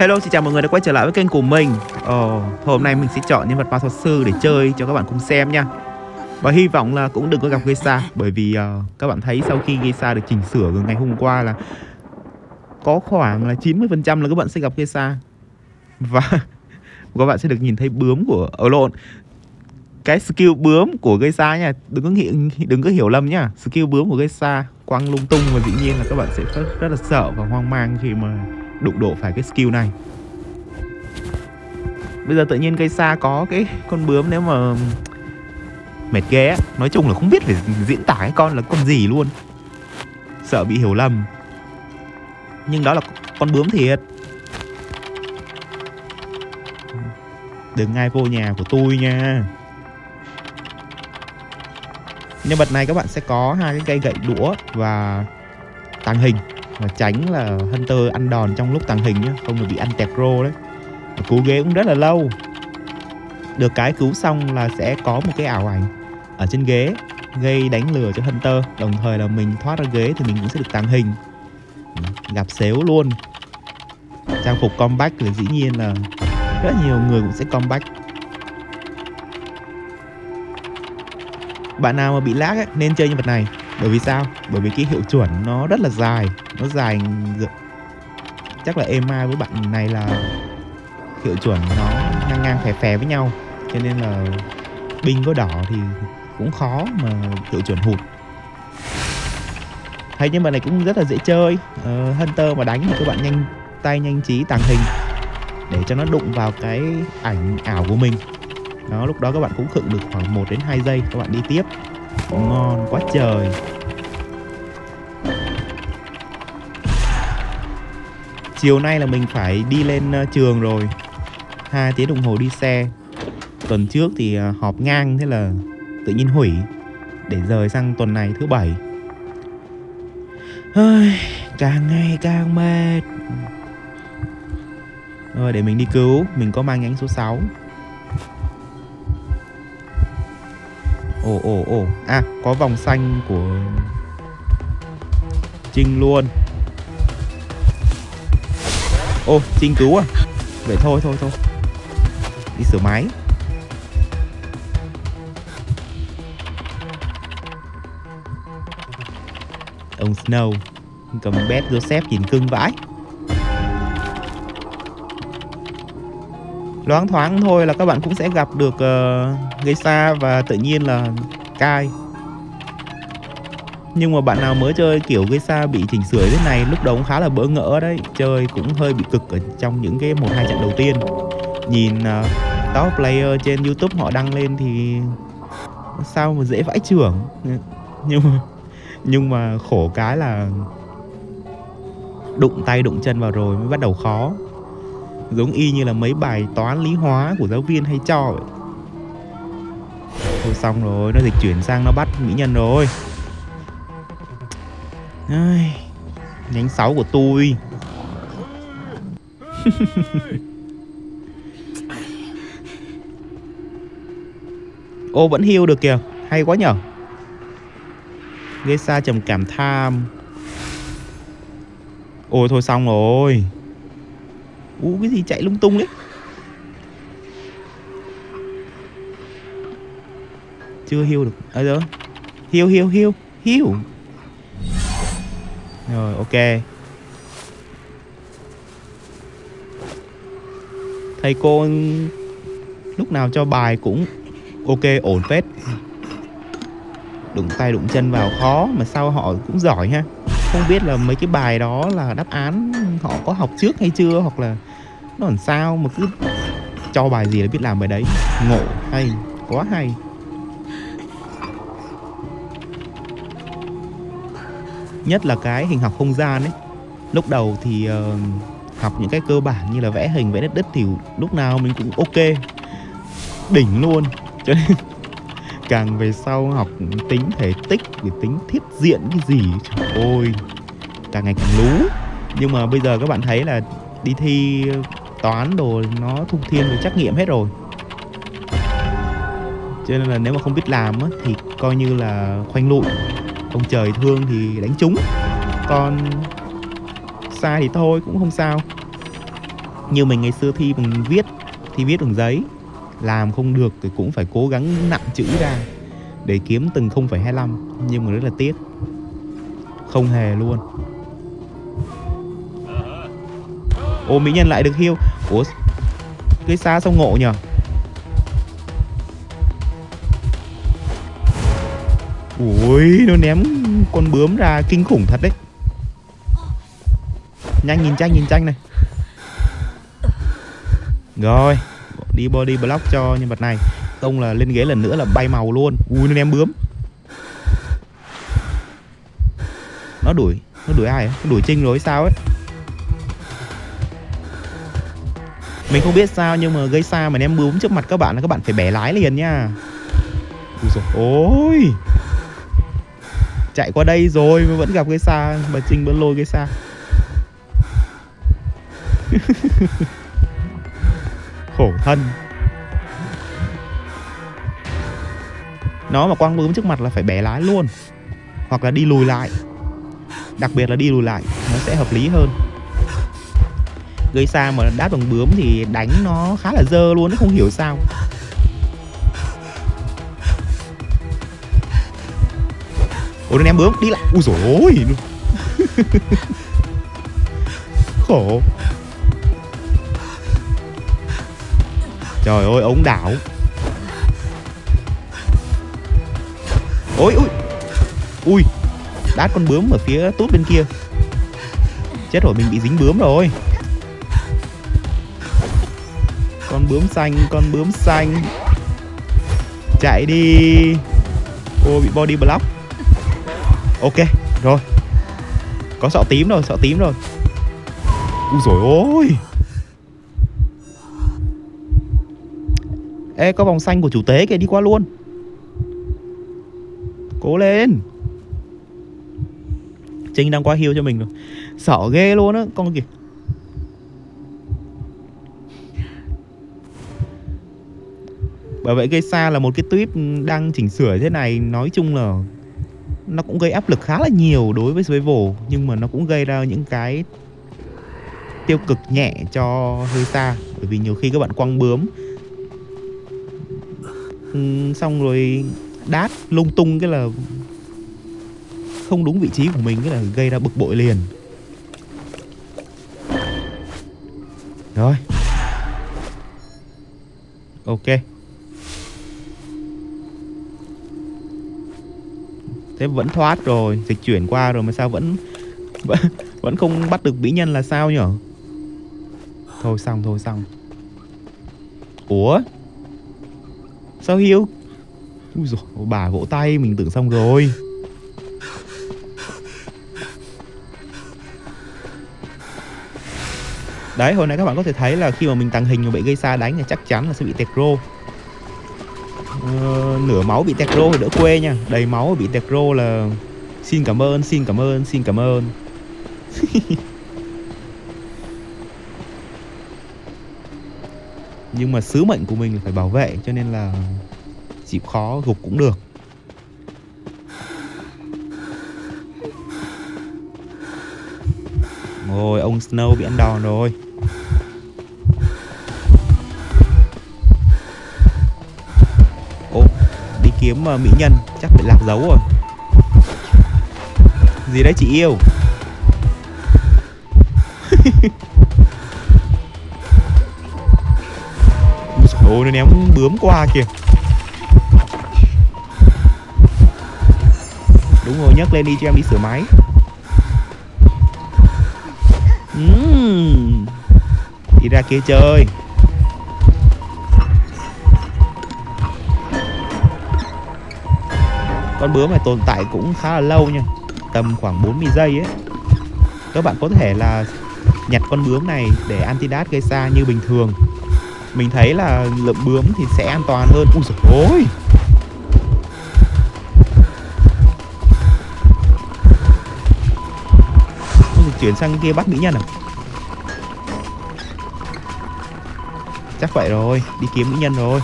Hello, xin chào mọi người đã quay trở lại với kênh của mình. Hôm nay mình sẽ chọn nhân vật ma thuật sư để chơi cho các bạn cùng xem nha. Và hy vọng là cũng đừng có gặp Geisha. Bởi vì các bạn thấy sau khi Geisha được chỉnh sửa ngày hôm qua là có khoảng là 90% là các bạn sẽ gặp Geisha. Và các bạn sẽ được nhìn thấy bướm của cái skill bướm của Geisha nha. Đừng có hiểu lầm nha. Skill bướm của Geisha quăng lung tung, và dĩ nhiên là các bạn sẽ rất là sợ và hoang mang khi mà đụng độ phải cái skill này. Bây giờ tự nhiên Geisha có cái con bướm, nếu mà mệt ghê á. Nói chung là không biết phải diễn tả cái con là con gì luôn, sợ bị hiểu lầm. Nhưng đó là con bướm thiệt. Đừng ai vô nhà của tôi nha. Nhân vật này các bạn sẽ có hai cái cây gậy đũa và tàng hình, và tránh là Hunter ăn đòn trong lúc tàng hình nhé, không là bị ăn tẹt rô đấy. Và cứu ghế cũng rất là lâu. Được cái cứu xong là sẽ có một cái ảo ảnh ở trên ghế gây đánh lừa cho Hunter. Đồng thời là mình thoát ra ghế thì mình cũng sẽ được tàng hình. Gặp xéo luôn. Trang phục comeback là dĩ nhiên là rất nhiều người cũng sẽ comeback. Bạn nào mà bị lag ấy, nên chơi nhân vật này. Bởi vì sao? Bởi vì cái hiệu chuẩn nó rất là dài. Nó dài, chắc là êm ai với bạn này là hiệu chuẩn nó ngang ngang phè phè với nhau. Cho nên là binh có đỏ thì cũng khó mà hiệu chuẩn hụt. Thấy nhân vật này cũng rất là dễ chơi. Hunter mà đánh thì các bạn nhanh tay nhanh trí tàng hình để cho nó đụng vào cái ảnh ảo của mình. Đó, lúc đó các bạn cũng khựng được khoảng 1 đến 2 giây, các bạn đi tiếp. Ngon quá trời. Chiều nay là mình phải đi lên trường rồi, 2 tiếng đồng hồ đi xe. Tuần trước thì họp ngang, thế là tự nhiên hủy để rời sang tuần này thứ 7. Càng ngày càng mệt. Rồi để mình đi cứu. Mình có mang nhánh số 6. Có vòng xanh của Trinh luôn. Trinh cứu à? Vậy thôi. Đi sửa máy. Ông Snow cầm bét Joseph nhìn cưng vãi. Loáng thoáng thôi là các bạn cũng sẽ gặp được Geisha và tự nhiên là Kai. Nhưng mà bạn nào mới chơi kiểu Geisha bị chỉnh sửa thế này, lúc đầu cũng khá là bỡ ngỡ đấy. Chơi cũng hơi bị cực ở trong những cái 1-2 trận đầu tiên. Nhìn top player trên YouTube họ đăng lên thì sao mà dễ vãi chưởng. Nhưng mà khổ cái là đụng tay đụng chân vào rồi mới bắt đầu khó. Giống y như là mấy bài toán lý hóa của giáo viên hay cho vậy. Thôi xong rồi, nó dịch chuyển sang nó bắt mỹ nhân rồi. Nhánh 6 của tôi. Vẫn heal được kìa. Hay quá nhở. Geisha trầm cảm tham. Thôi xong rồi. Cái gì chạy lung tung đấy. Chưa heal được. Rồi. Heal. Rồi, ok. Thầy cô lúc nào cho bài cũng ok, ổn phết. Đụng tay đụng chân vào khó mà sao họ cũng giỏi ha. Không biết là mấy cái bài đó là đáp án họ có học trước hay chưa, hoặc là nó làm sao mà cứ cho bài gì là biết làm bài đấy. Ngộ, hay, quá hay. Nhất là cái hình học không gian ấy. Lúc đầu thì học những cái cơ bản như là vẽ hình, vẽ đất đứt thì lúc nào mình cũng ok, đỉnh luôn. Cho nên càng về sau học tính thể tích, tính thiết diện cái gì, trời ơi, càng ngày càng lú. Nhưng mà bây giờ các bạn thấy là đi thi toán đồ nó thuộc thiên về trắc nghiệm hết rồi. Cho nên là nếu mà không biết làm á, thì coi như là khoanh lụi. Ông trời thương thì đánh trúng, còn sai thì thôi cũng không sao. Như mình ngày xưa thi bằng viết bằng giấy, làm không được thì cũng phải cố gắng nặn chữ ra để kiếm từng 0,25, nhưng mà rất là tiếc, không hề luôn. Ô, mỹ nhân lại được heal. Ủa, cái xa sao ngộ nhờ. Ui, nó ném con bướm ra kinh khủng thật đấy. Nhanh, nhìn tranh này. Rồi, đi body block cho nhân vật này, không là lên ghế lần nữa là bay màu luôn. Ui, nó ném bướm. Nó đuổi ai ấy? Nó đuổi Trinh rồi sao ấy. Mình không biết sao nhưng mà gây xa mà ném bướm trước mặt các bạn là các bạn phải bẻ lái liền nha. Ôi, chạy qua đây rồi mà vẫn gặp gây xa, mà Trinh vẫn lôi gây xa. Khổ thân. Nó mà quăng bướm trước mặt là phải bẻ lái luôn, hoặc là đi lùi lại. Đặc biệt là đi lùi lại nó sẽ hợp lý hơn. Gây xa mà đáp bằng bướm thì đánh nó khá là dơ luôn, nó không hiểu sao. Ôi, nó ném bướm đi lại. Ui dồi ôi. Khổ. Trời ơi, ống đảo. Ôi. Ui, đát con bướm ở phía tút bên kia. Chết rồi, mình bị dính bướm rồi. Con bướm xanh. Chạy đi. Ô, bị body block. Ok, rồi. Có sọ tím rồi. Ui dồi ôi. Ê, có vòng xanh của chủ tế kìa, đi qua luôn. Cố lên. Trinh đang qua heal cho mình rồi. Sợ ghê luôn á, con kìa. Bởi vậy gây xa là một cái tuyếp đang chỉnh sửa thế này, nói chung là nó cũng gây áp lực khá là nhiều đối với survival, nhưng mà nó cũng gây ra những cái tiêu cực nhẹ cho hơi xa. Bởi vì nhiều khi các bạn quăng bướm xong rồi đát lung tung cái là không đúng vị trí của mình, cái là gây ra bực bội liền. Rồi, ok. Thế vẫn thoát rồi, dịch chuyển qua rồi mà sao vẫn không bắt được mỹ nhân là sao nhở? Thôi xong. Ủa? Sao heal? Ui dồi, bà vỗ tay mình tưởng xong rồi. Đấy, hồi nãy các bạn có thể thấy là khi mà mình tàng hình mà bị gây xa đánh thì chắc chắn là sẽ bị tẹt rô. Nửa máu bị tẹt rô thì đỡ quê nha. Đầy máu bị tẹt rô là xin cảm ơn. Nhưng mà sứ mệnh của mình là phải bảo vệ, cho nên là chịu khó gục cũng được. Ôi, ông Snow bị ăn đòn rồi. Ô, đi kiếm mỹ nhân, chắc bị lạc dấu rồi. Gì đấy chị yêu? Ôi, nó ném bướm qua kìa. Đúng rồi, nhấc lên đi cho em đi sửa máy. Đi ra kia chơi. Con bướm này tồn tại cũng khá là lâu nha, tầm khoảng 40 giây ấy. Các bạn có thể là nhặt con bướm này để anti-dash gây xa như bình thường. Mình thấy là lượm bướm thì sẽ an toàn hơn. Ui dồi ôi. Chuyển sang kia bắt mỹ nhân à? Chắc vậy rồi, đi kiếm mỹ nhân rồi.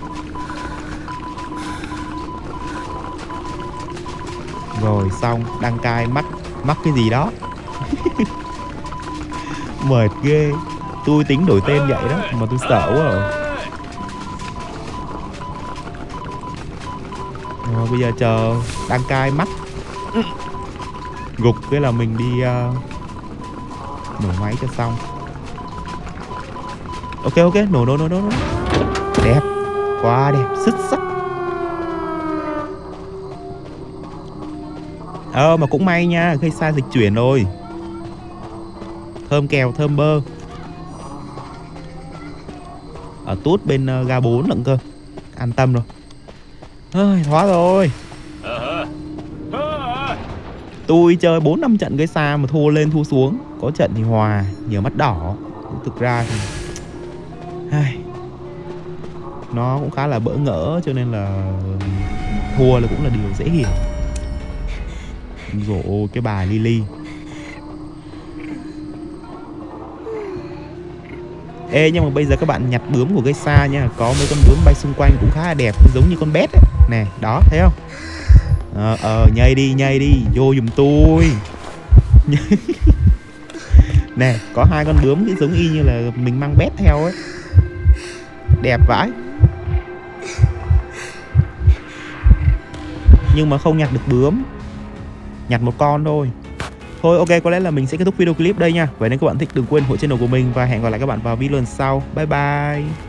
Rồi xong, đăng cai mắc cái gì đó. Mệt ghê. Tôi tính đổi tên vậy đó, mà tôi sợ quá rồi. Rồi bây giờ chờ đăng cai mắt gục cái là mình đi nổ máy cho xong. Ok, nổ. Đẹp, quá đẹp, xuất sắc. Mà cũng may nha, gây xa dịch chuyển rồi. Thơm kèo, thơm bơ. Ở tút bên ga 4 lận cơ. An tâm rồi. Thoát rồi. Tôi chơi 4-5 trận gây xa mà thua lên thua xuống. Có trận thì hòa, nhiều mắt đỏ. Thực ra thì nó cũng khá là bỡ ngỡ, cho nên là thua là cũng là điều dễ hiểu. Rồi cái bài Lily. Ê, nhưng mà bây giờ các bạn nhặt bướm của gây xa nha. Có mấy con bướm bay xung quanh cũng khá là đẹp, giống như con bét ấy. Nè, đó, thấy không? Nhây đi, vô giùm tôi. Nè, có 2 con bướm cái giống y như là mình mang bét theo ấy. Đẹp vãi. Nhưng mà không nhặt được bướm, nhặt một con thôi. Thôi ok, có lẽ là mình sẽ kết thúc video clip đây nha. Vậy nên các bạn thích đừng quên ủng hộ channel của mình và hẹn gặp lại các bạn vào video lần sau. Bye bye.